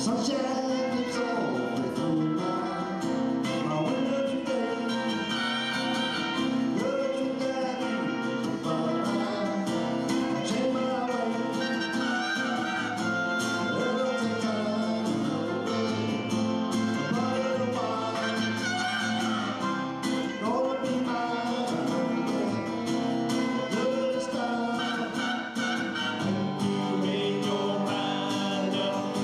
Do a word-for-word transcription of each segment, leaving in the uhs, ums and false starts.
Sunshine keeps all the way through my, my window today. Look to that you follow I change my way. It'll take time to go away. But in a while, gonna be mine. Look this time, and you made your mind up.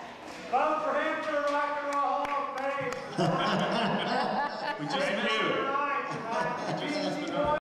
Vote for him to the Rock and Roll Hall of Fame. We just met.